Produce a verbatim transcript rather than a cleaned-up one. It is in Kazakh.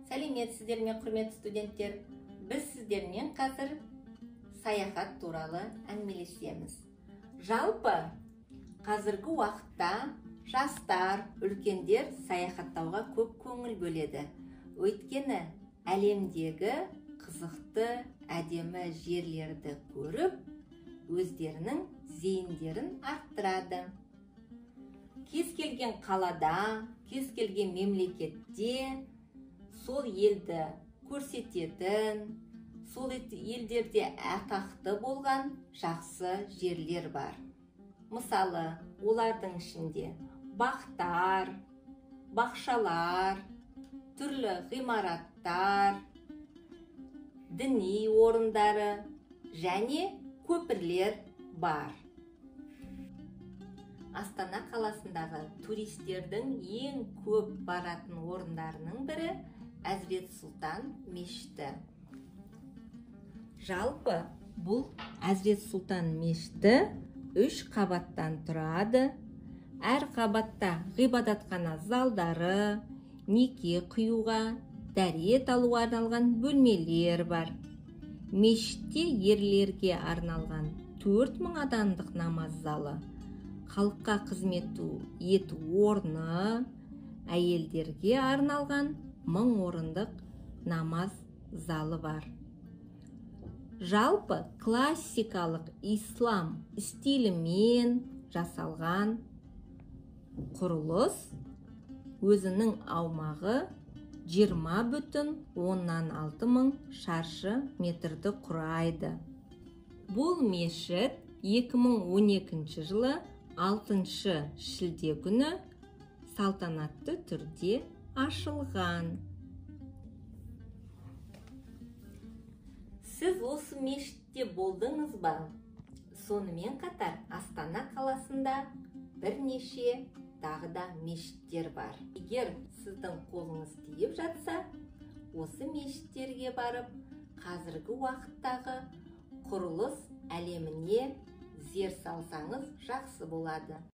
Сәлеметсіздер ме, құрметті студенттер? Біз сіздермен қазір саяхат туралы әңгімелесеміз. Жалпы, қазіргі уақытта жастар, үлкендер саяхаттауға көп көңіл бөледі. Өйткені әлемдегі қызықты, әдемі жерлерді көріп, өздерінің зейіндерін арттырады. Кез келген қалада, кез келген мемлекетте сол елді көрсететін, сол елдерде атақты болған жақсы жерлер бар. Мысалы, олардың ішінде бақтар, бақшалар, түрлі ғимараттар, діни орындары және көпірлер бар. Астана қаласындағы туристердің ең көп баратын орындарының бірі Әзірет Сұлтан мешіті. Жалпы, бұл Әзірет Сұлтан мешіті үш қабаттан тұрады. Әр қабатта ғибадатхана залдары, неке қиюға, дәрет алуға арналған бөлмелер бар. Мешітте ерлерге арналған төрт мың адамдық намаз залы, халыққа қызмет ету орны, әйелдерге арналған мың орындық намаз залы бар. Жалпы классикалық ислам стилімен жасалған құрылыс өзінің аумағы жиырма бүтін оннан алты мың шаршы метрді құрайды. Бұл мешіт екі мың он екінші жылы алтыншы шілде күні салтанатты түрде ашылған. Сіз осы мешітте болдыңыз ба? Сонымен қатар Астана қаласында бірнеше тағы да мешіттер бар. Егер сіздің қолыңыз тиіп жатса, осы мешіттерге барып, қазіргі уақыттағы құрылыс әлеміне зер салсаңыз жақсы болады.